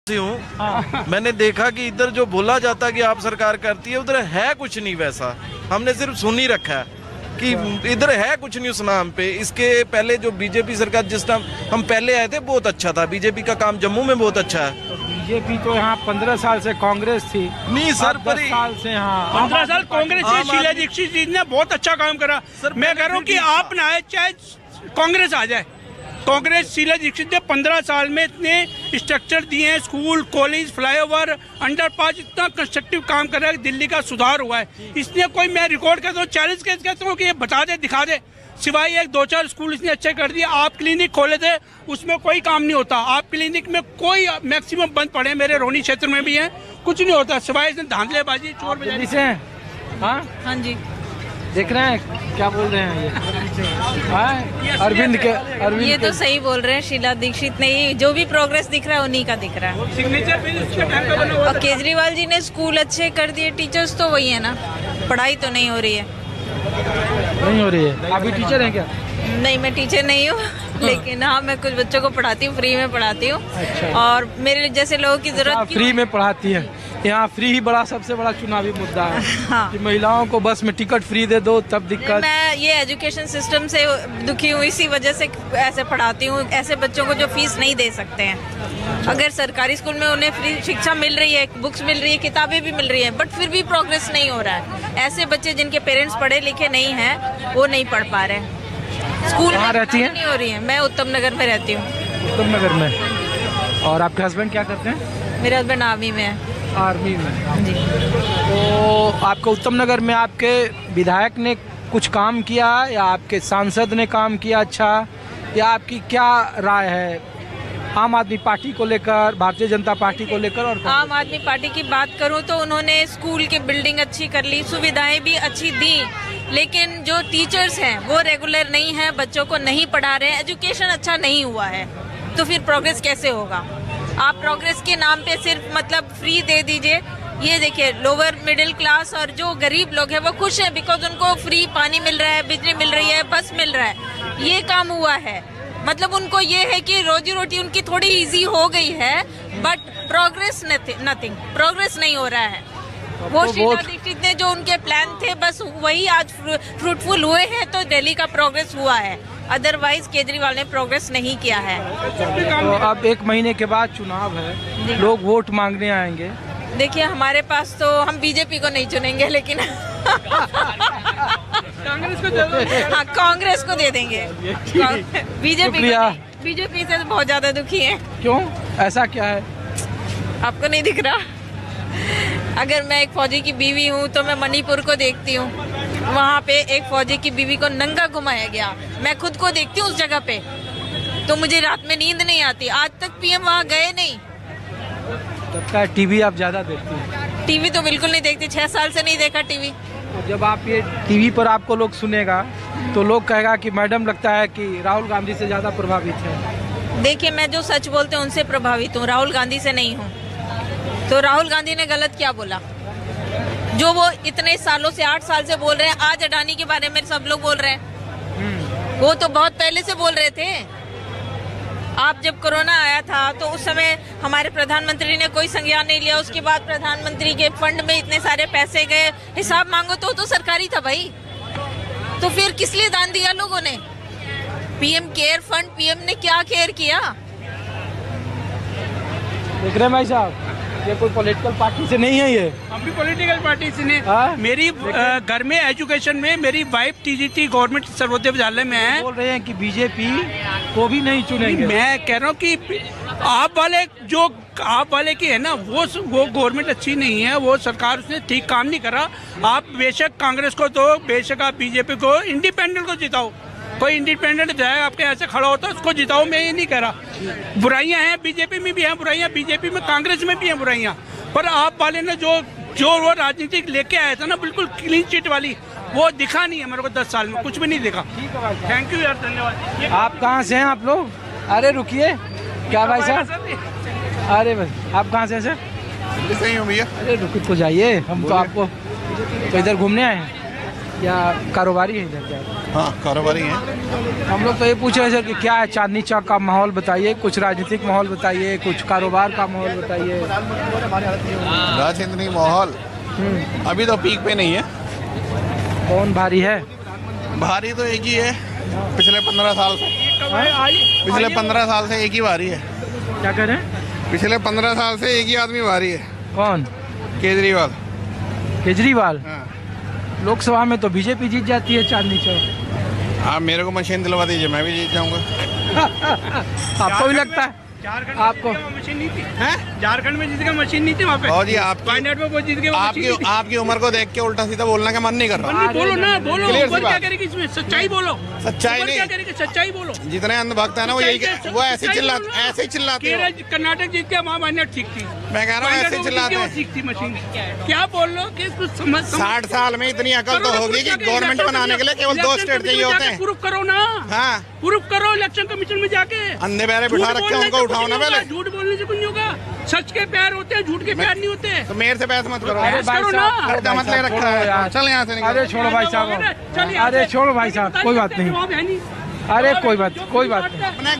हूँ। मैंने देखा कि इधर जो बोला जाता कि आप सरकार करती है, उधर है कुछ नहीं वैसा। हमने सिर्फ सुन ही रखा है कि इधर है कुछ नहीं उस नाम पे। इसके पहले जो बीजेपी सरकार जिस टाइम हम पहले आए थे बहुत अच्छा था, बीजेपी का काम जम्मू में बहुत अच्छा है। बीजेपी तो यहाँ 15 साल से कांग्रेस थी। नहीं सर, 10 साल से यहाँ 15 साल कांग्रेस से शीला दीक्षित जी ने बहुत अच्छा काम करा। मैं कह रहा हूँ कि आप ना आए चाहे कांग्रेस आ जाए, कांग्रेस शीला दीक्षित ने 15 साल में इतने स्ट्रक्चर दिए हैं, स्कूल, कॉलेज, फ्लाईओवर, अंडरपास, इतना कंस्ट्रक्टिव काम कर रहा है, दिल्ली का सुधार हुआ है। इसलिए कोई मैं रिकॉर्ड करता हूँ, चैलेंज कहता हूँ कि ये बता दे, दिखा दे। सिवाय एक 2-4 स्कूल इसने अच्छे कर दिए। आप क्लिनिक खोले थे, उसमें कोई काम नहीं होता। आप क्लिनिक में कोई मैक्सिमम बंद पड़े, मेरे रोहनी क्षेत्र में भी है, कुछ नहीं होता सिवाय इसने धांधलेबाजी, चोर बजारी से। हाँ जी, देख रहे हैं क्या बोल रहे हैं ये अरविंद ये तो सही बोल रहे हैं। शीला दीक्षित ने ही जो भी प्रोग्रेस दिख रहा है उन्हीं का दिख रहा है। सिग्नेचर और केजरीवाल जी ने स्कूल अच्छे कर दिए, टीचर्स तो वही है ना, पढ़ाई तो नहीं हो रही है। नहीं हो रही है। आप भी टीचर हैं क्या? नहीं, मैं टीचर नहीं हूँ लेकिन हाँ, मैं कुछ बच्चों को पढ़ाती हूँ, फ्री में पढ़ाती हूँ। अच्छा। और मेरे जैसे लोगों की जरूरत फ्री में पढ़ाती है। यहाँ फ्री ही बड़ा सबसे बड़ा चुनावी मुद्दा है। हाँ। कि महिलाओं को बस में टिकट फ्री दे दो तब दिक्कत। मैं ये एजुकेशन सिस्टम से दुखी हूँ, इसी वजह से ऐसे पढ़ाती हूँ, ऐसे बच्चों को जो फीस नहीं दे सकते हैं। अगर सरकारी स्कूल में उन्हें फ्री शिक्षा मिल रही है, बुक्स मिल रही है, किताबें भी मिल रही है, बट फिर भी प्रोग्रेस नहीं हो रहा है। ऐसे बच्चे जिनके पेरेंट्स पढ़े लिखे नहीं हैं, वो नहीं पढ़ पा रहे हैं। स्कूल में रहती है? नहीं हो रही है। मैं उत्तम नगर में रहती हूँ। उत्तम नगर में। और आपके हस्बैंड क्या करते हैं? मेरे हस्बैंड आर्मी में है। आर्मी में जी। तो आपको उत्तम नगर में आपके विधायक ने कुछ काम किया या आपके सांसद ने काम किया अच्छा, या आपकी क्या राय है आम आदमी पार्टी को लेकर, भारतीय जनता पार्टी को लेकर? और आम आदमी पार्टी की बात करूं तो उन्होंने स्कूल की बिल्डिंग अच्छी कर ली, सुविधाएं भी अच्छी दी, लेकिन जो टीचर्स हैं वो रेगुलर नहीं है, बच्चों को नहीं पढ़ा रहे हैं, एजुकेशन अच्छा नहीं हुआ है, तो फिर प्रोग्रेस कैसे होगा? आप प्रोग्रेस के नाम पे सिर्फ मतलब फ्री दे दीजिए। ये देखिए, लोअर मिडिल क्लास और जो गरीब लोग हैं वो खुश हैं बिकॉज उनको फ्री पानी मिल रहा है, बिजली मिल रही है, बस मिल रहा है, ये काम हुआ है। मतलब उनको ये है कि रोजी रोटी उनकी थोड़ी इजी हो गई है, बट प्रोग्रेस नथिंग, प्रोग्रेस नहीं हो रहा है। वो शीला दीक्षित ने जो उनके प्लान थे बस वही आज फ्रूटफुल हुए हैं, तो दिल्ली का प्रोग्रेस हुआ है। अदरवाइज केजरीवाल ने प्रोग्रेस नहीं किया है। तो अब 1 महीने के बाद चुनाव है, लोग वोट मांगने आएंगे। देखिए, हमारे पास तो हम बीजेपी को नहीं चुनेंगे, लेकिन कांग्रेस को दे दो। हाँ, कांग्रेस को दे देंगे। बीजेपी से बहुत ज्यादा दुखी है। क्यों, ऐसा क्या है? आपको नहीं दिख रहा? अगर मैं एक फौजी की बीवी हूँ तो मैं मणिपुर को देखती हूँ, वहाँ पे एक फौजी की बीवी को नंगा घुमाया गया, मैं खुद को देखती हूँ उस जगह पे, तो मुझे रात में नींद नहीं आती। आज तक पीएम वहाँ गए नहीं। लगता है टीवी आप ज्यादा देखती हैं? टीवी तो बिल्कुल नहीं देखती, 6 साल से नहीं देखा टीवी। तो जब आप ये टीवी पर आपको लोग सुनेगा तो लोग कहेगा कि मैडम लगता है कि राहुल गांधी से ज्यादा प्रभावित है। देखिए, मैं जो सच बोलते हैं उनसे प्रभावित हूँ, राहुल गांधी से नहीं हूँ। तो राहुल गांधी ने गलत क्या बोला जो वो इतने सालों से 8 साल से बोल रहे हैं? आज अडानी के बारे में सब लोग बोल रहे हैं, वो तो बहुत पहले से बोल रहे थे। आप जब कोरोना आया था तो उस समय हमारे प्रधानमंत्री ने कोई संज्ञान नहीं लिया, उसके बाद प्रधानमंत्री के फंड में इतने सारे पैसे गए, हिसाब मांगो तो सरकारी था भाई, तो फिर किस लिए दान दिया लोगों ने? पीएम केयर फंड, पीएम ने क्या केयर किया? देख रहे हैं भाई साहब, ये कोई पॉलिटिकल पार्टी से नहीं है, ये हम भी पॉलिटिकल पार्टी से नहीं। मेरी घर में एजुकेशन में मेरी wife TGT government Sarvodaya Vidyalaya में है। बोल रहे हैं कि बीजेपी को भी नहीं चुनेंगे। मैं कह रहा हूँ कि आप वाले की है ना, वो गवर्नमेंट अच्छी नहीं है, वो सरकार उसने ठीक काम नहीं करा। आप बेशक कांग्रेस को दो, बेशक आप बीजेपी को, इंडिपेंडेंट को जिताओ, कोई इंडिपेंडेंट जाए आपके ऐसे खड़ा होता है उसको जिताओ। मैं ये नहीं कह रहा, बुराइयां हैं बीजेपी में भी हैं बुराइयां, बीजेपी में कांग्रेस में भी हैं बुराइयां, पर आप वाले ने जो वो राजनीति लेके आया था ना, बिल्कुल क्लीन चिट वाली, वो दिखा नहीं है मेरे को। 10 साल में कुछ भी नहीं दिखा। थैंक यू यार, धन्यवाद। आप कहाँ से हैं आप लोग? अरे रुकिए, क्या भाई साहब? अरे भाई, आप कहाँ से हैं सर? सही हूँ भैया। अरे रुक तो जाइए, हम तो आपको तो इधर घूमने आए हैं। या कारोबारी है इधर क्या? हाँ, कारोबारी हैं। हम लोग तो ये पूछ रहे हैं सर कि क्या है चांदनी चौक का माहौल बताइए, कुछ राजनीतिक माहौल बताइए, कुछ कारोबार का माहौल बताइए। राजनीतिक माहौल अभी तो पीक पे नहीं है। कौन भारी है? भारी तो एक ही है, पिछले 15 साल से। पिछले 15 साल से एक ही भारी है। क्या कह रहे हैं? पिछले 15 साल से एक ही आदमी भारी है। कौन? केजरीवाल। केजरीवाल? हाँ। लोकसभा में तो बीजेपी जीत जाती है चांदनी चौक। आप मेरे को मशीन दिलवा दीजिए, मैं भी जीत जाऊंगा। आपको भी लगता है? आपको मशीन नहीं थी? झारखंड में जिसका मशीन नहीं थी वहाँ पे। और जी आपकी आपकी उम्र को देख के उल्टा सीधा बोलने का मन नहीं कर रहा। बोलो ना, बोलो। Clear सी ऊपर क्या बात। करेगी इसमें? सच्चाई बोलो। सच्चाई ऊपर नहीं। क्या करेगी? सच्चाई बोलो। जितने अंधभक्त है ना वो यही, वो ऐसे ही चिल्लाते हैं। कर्नाटक जीत के वहाँ माइनर ठीक थी। मैं कह रहा हूँ ऐसे चिल्लाते हैं। ठीक थी मशीन। क्या बोल लो कि कुछ समझ 60 साल में इतनी अकल तो होगी कि गवर्नमेंट बनाने के लिए केवल 2 स्टेट चाहिए होते हैं। प्रूफ करो ना। हाँ, प्रूफ करो इलेक्शन कमीशन में जाके। अंधे बहरे बिठा रखे हैं, उनको उठाओ ना पहले। झूठ बोलने से कुछ नहीं होगा। सच के प्यार होते हैं, झूठ के प्यार नहीं होते। तो मेरे से बहस मत करो। अरे भाई साहब, खर्चा मत ले रखा है। चल यहाँ से निकल। अरे छोड़ो भाई साहब, अरे छोड़ो भाई साहब, कोई बात नहीं। अरे कोई बात नहीं। अपने